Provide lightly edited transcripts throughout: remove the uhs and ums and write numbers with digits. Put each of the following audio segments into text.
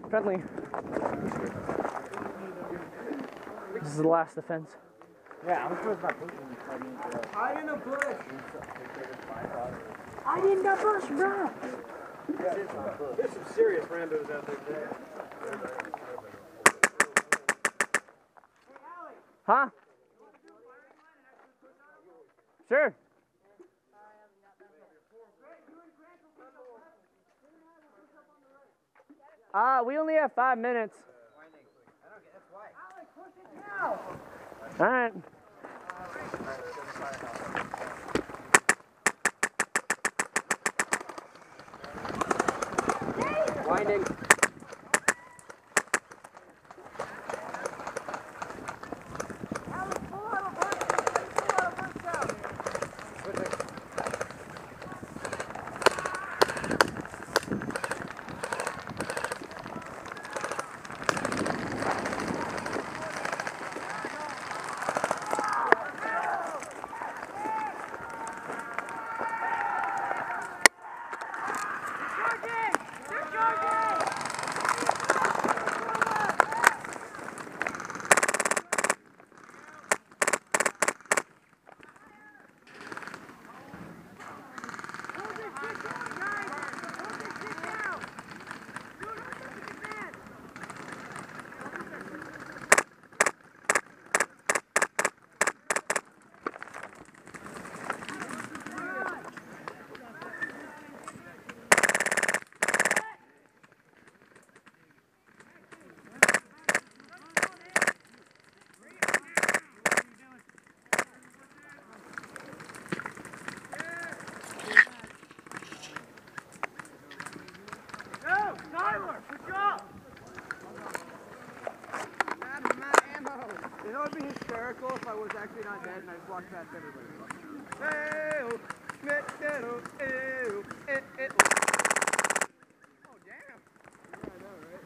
Friendly. This is the last defense. Yeah, I'm supposed to not pushing you. Hide in a bush. I didn't got bush, bro. There's some serious randos out there today. Huh? Sure. We only have 5 minutes. All right. Winding. You know, it would be hysterical if I was actually not dead and I just walked past everybody. Hey-oh, hey-oh, hey-oh, hey-oh. Oh, damn. Yeah, I know, right?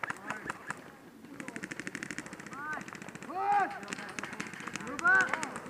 Push! Move up!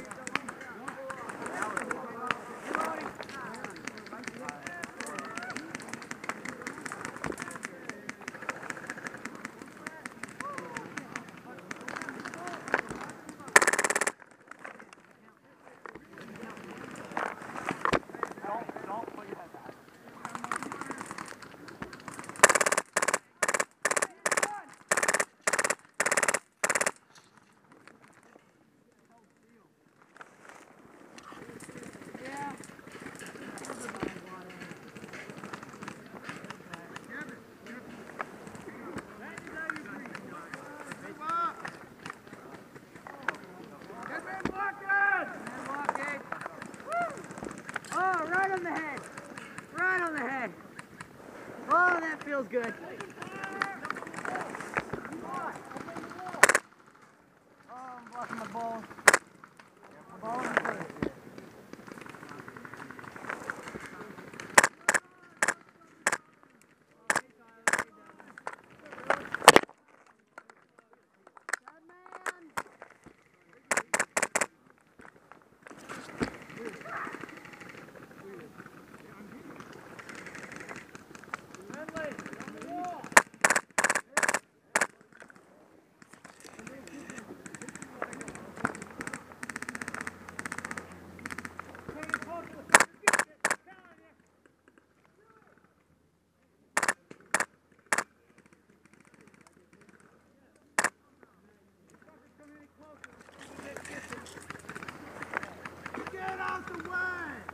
Oh, that feels good. Oh, I'm blocking the ball. The ball in the foot. Get out the way!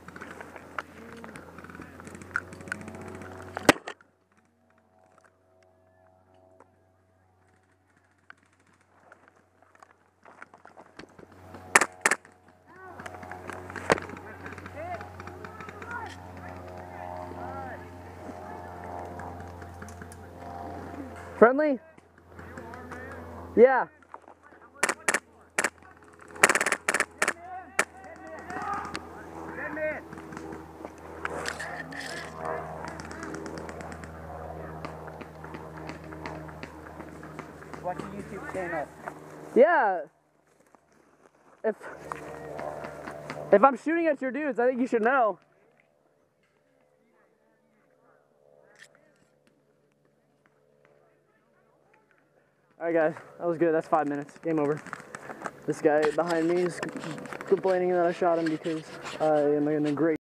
Friendly? Yeah. Watch your YouTube channel. Yeah. If I'm shooting at your dudes, I think you should know. Alright guys, that was good. That's 5 minutes. Game over. This guy behind me is complaining that I shot him because I am in a great